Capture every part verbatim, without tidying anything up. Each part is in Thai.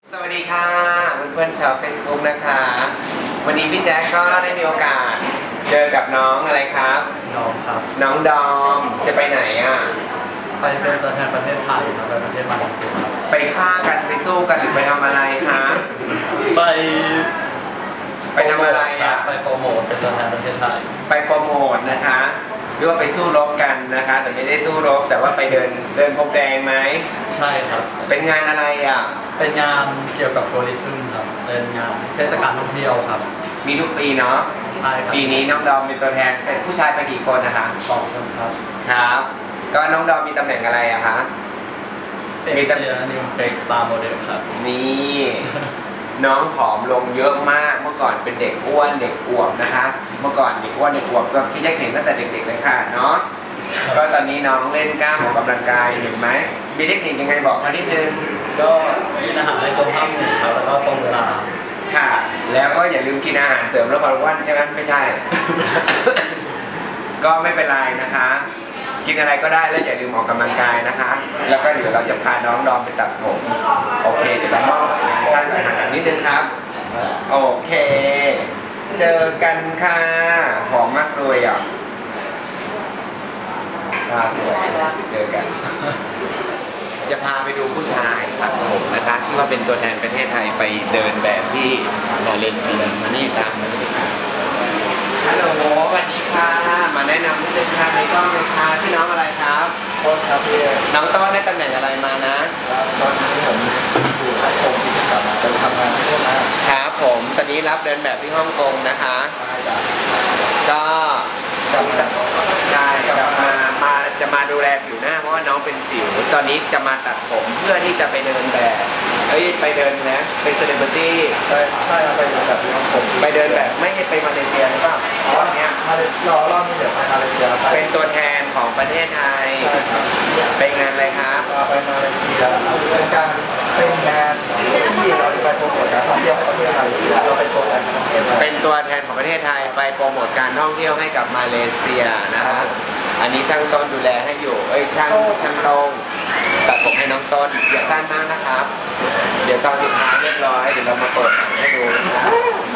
สวัสดีค่ะเพื่อนๆชาว Facebook นะคะวันนี้พี่แจ๊คก็ได้มีโอกาสเจอกับน้องอะไรครับน้องครับน้องดอมจะไปไหนอ่ะไปเป็นตัวแทนประเทศไทยครับไปประเทศมาเลเซียครับไปฆ่ากันไปสู้กันหรือไปทำอะไรคะไปไปทำอะไรอ่ะไปโปรโมทเป็นตัวแทนประเทศไทยไปโปรโมทนะคะหรือว่าไปสู้รบกันนะคะแต่ไม่ได้สู้รบแต่ว่าไปเดินเดินพรมแดงไหมใช่ครับเป็นงานอะไรอ่ะเป็นงานเกี่ยวกับทัวริซึมครับเป็นงานเทศกาลท่องเที่ยวครับมีทุกปีเนาะใช่ครับปีนี้น้องดอมเป็นตัวแทนเป็นผู้ชายไปกี่คนนะคะสองคนครับครับก็น้องดอมมีตำแหน่งอะไรอะคะมีตำแหน่งนิวเฟกสตาร์โมเดลครับนี่น้องผอมลงเยอะมากเมื่อก่อนเป็นเด็กอ้วนเด็กอวบนะคะเมื่อก่อนเด็กอ้วนเด็กอวบก็ที่ได้เห็นตั้งแต่เด็กๆเลยค่ะเนาะก็ตอนนี้น้องเล่นกล้ามออกกำลังกายเห็นไหมมีเทคนิคยังไงบอกเขานิดนึงก็กินอาหารให้ตรงห้าหมู่ครับแล้วก็ตรงเวลาค่ะแล้วก็อย่าลืมกินอาหารเสริมแล้วความอ้วนใช่ไหมไม่ใช่ ก็ไม่เป็นไรนะคะกินอะไรก็ได้แล้วอย่าลืมออกกำลังกายนะคะแล้วก็เดี๋ยวเราจะพาน้องดอมไปตัดผมโอเคเดี๋ยวเรามอบงานสร้างอาหารนิดนึงครับโอเคเจอกันค่ะหอมมากเลยอ่ะตาสวยเจอกันจะพาไปดูผู้ชายตัดผมนะคะที่ว่าเป็นตัวแทนประเทศไทยไปเดินแบบที่มาเลเซียมานี่ตามมานี่ค่ะฮัลโหลสวัสดีค่ะมาแนะนำนิดนึงค่ะในกล้องเลยค่ะที่น้องอะไรครับต้นครับพี่น้องต้นได้ตำแหน่งอะไรมานะตอนนี้ผมอยู่ให้ผมกิจกรรมจะทำงานที่นู่นนะครับผมตอนนี้รับเดินแบบที่ฮ่องกงนะคะก็จะได้จะมามาจะมาดูแลผิวหน้าเพราะว่าน้องเป็นสิวตอนนี้จะมาตัดผมเพื่อที่จะไปเดินแบบเอ้ยไปเดินนะเป็นเซเลบริตี้ใช่ใช่ไปเดินแบบที่ฮ่องกงไปเดินแบบไม่ให้ไปมาเลเซียหรือเปล่าเพราะเนี้ยมาเลเซียรอบนี้เดี๋ยวไปมาเลเซียเป็นตัวแทนของประเทศไทยเป็นงานอะไรครับไปมาเลเซียเป็นการเป็นงานที่เราไปโปรโมทการท่องเที่ยวของประเทศไทยเราเป็นตัวแทนของประเทศไทยเป็นตัวแทนของประเทศไทยไปโปรโมทการท่องเที่ยวให้กับมาเลเซียนะครับอันนี้ช่างต้นดูแลให้อยู่เอ้ยช่างช่างตรงตัดผมให้น้องต้นอย่าสั้นมากนะครับเดี๋ยวตอนสุดท้ายเรียบร้อยเดี๋ยวเรามาเปิดให้ดูนะครับ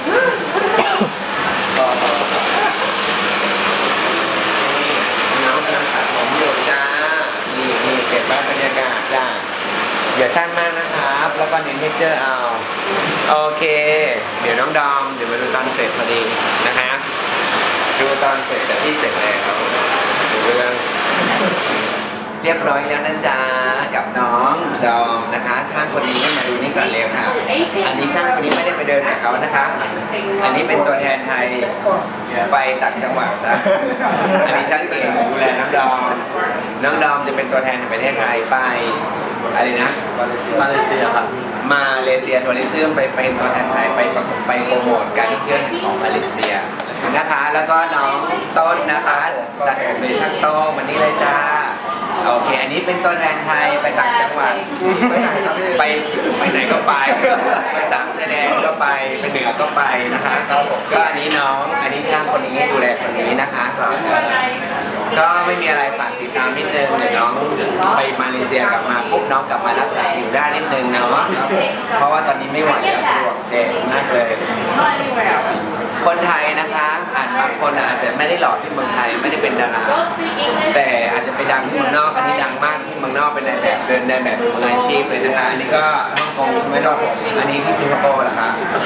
นี่น้องกำลังตัดผมอยู่จ้านี่นี่เก็บไว้บรรยากาศจ้าอย่าสั้นมากนะครับแล้วก็เน้นเทคเจอร์เอาโอเคเดี๋ยวน้องดอมเดี๋ยวมาดูตอนเสร็จพอดีนะครับดูตอนเสร็จแต่ที่เสร็จแล้วดูเรื่องเรียบร้อยแล้วนะจ๊ะกับน้องดอมนะคะช่างคนนี้ให้มาดูนี่ก่อนเร็วค่ะอันนี้ช่างคนนี้ไม่ได้ไปเดินกับเขานะคะอันนี้เป็นตัวแทนไทยไปต่างจังหวัดนะอันนี้ช่างเก่งดูแลน้องดอมน้องดอมจะเป็นตัวแทนประเทศไทยไปอะไรนะมาเลเซียครับมาเลเซียทัวริซึมไปเป็นตัวแทนไทยไปไปโปรโมทการท่องเที่ยวของมาเลเซียนะคะแล้วก็น้องต้นนะคะตัดผมโดยช่างโต้งวันนี้เลยจ้าโอเคอันนี้เป็นตัวแทนไทยไปต่างจังหวัดไปไหนครับพี่ไปไปไหนก็ไปไปสามชายแดนก็ไปไปเหนือก็ไปนะคะก็อันนี้น้องอันนี้ช่างคนนี้ดูแลคนนี้นะคะก็ไม่มีอะไรฝากติดตามนิดนึงเดี๋ยวน้องไปมาเลเซียกลับมาปุ๊บน้องกลับมารักษาอยู่ได้นิดนึงเนาะเพราะว่าตอนนี้ไม่ไหวแล้วปวดเจ็บมากเลยคนไทยนะคะอาจบางคนอาจจะไม่ได้หล่อที่เมืองไทยไม่ได้เป็นดาราแต่อาจจะไปดังที่เมืองนอกอันนี้ดังมากที่เมืองนอกเป็นในแบบเดินในแบบมืออาชีพเลยนะคะอันนี้ก็ฮ่องกงไม่ต้องอันนี้ที่สิงคโปร์เหรอคะ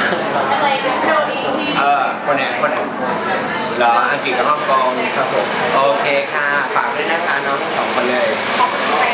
เออคนไหนคนไหนเหรออังกฤษกับฮ่องกงครับผมโอเคค่ะฝากด้วยนะคะน้องทั้งสองคนเลย